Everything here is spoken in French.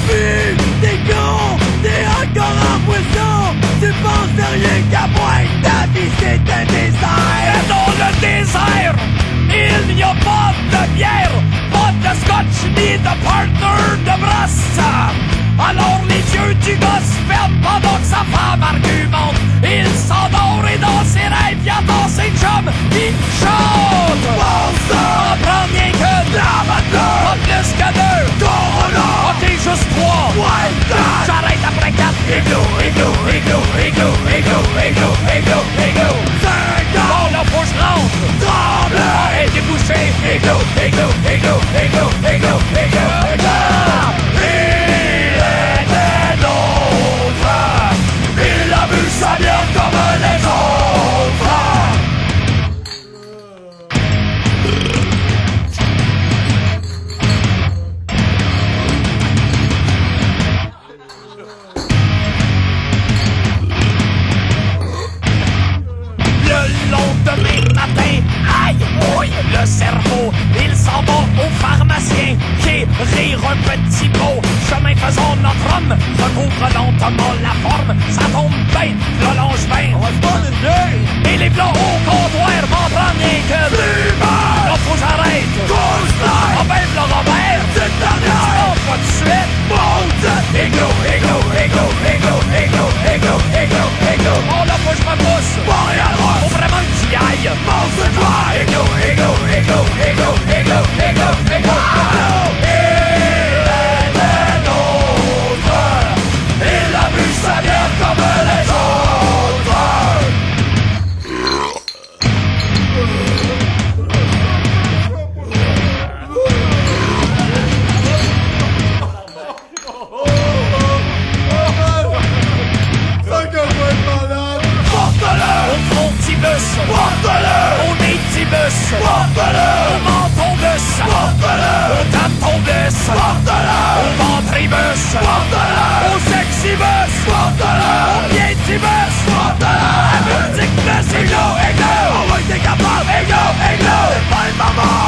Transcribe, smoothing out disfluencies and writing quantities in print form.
Puis, t'es con, t'es encore en poisson. Tu penses rien qu'à moi, ta vie c'est un désert. Et dans le désert, il n'y a pas de bière, pas de scotch, ni de partner de brasse. Alors les yeux du gosse ferment pendant que sa femme argumente. Il s'endort et dans ses rêves, il attend ses chums qui chantent. Bon sang, On prend rien que amateur, pas plus que deux. Corona, Ok, juste trois. Wild Dad, J'arrête après quatre. Églou, églou, églou, églou, églou, églou, églou, églou. 5 ans, Bon, là, faut que je rentre. tremble. Arrête de boucher. Églou, églou, églou, églou, églou, églou, églou. Il était nôtre, il a bu sa bière comme les autres. Le lendemain matin, aïe, ouille, le cerveau, il s'en va au pharmacien qui rire un petit mot. Chemin faisant notre homme, recouvre lentement la forme. Ça tombe bien, le longe-bain. Et les plats au comptoir m'en prennent rien que deux. Là, faut que j'arrête. Ah ben, le Robert, Cette dernière, oh, pas de suite. monte. Églou, églou, églou, églou, églou, églou, églou, églou. Oh là, faut que je me pousse. Montréal-Ross, Faut vraiment que j'y aille. Mont-Saint-Croix, Églou, églou, églou, églou, églou, églou, églou. il était nôtre, il a bu sa bière comme les autres. Porte-le, Au frontibus, porte-le, au nitibus, porte-le, au mentobus, porte-le, au tantobus, porte-le, au ventribus, porte-le, au sexibus, porte-le, au piétibus, porte-le. à multiples Églou, églou, on va être capable. Églou, églou, c'est pas une maman.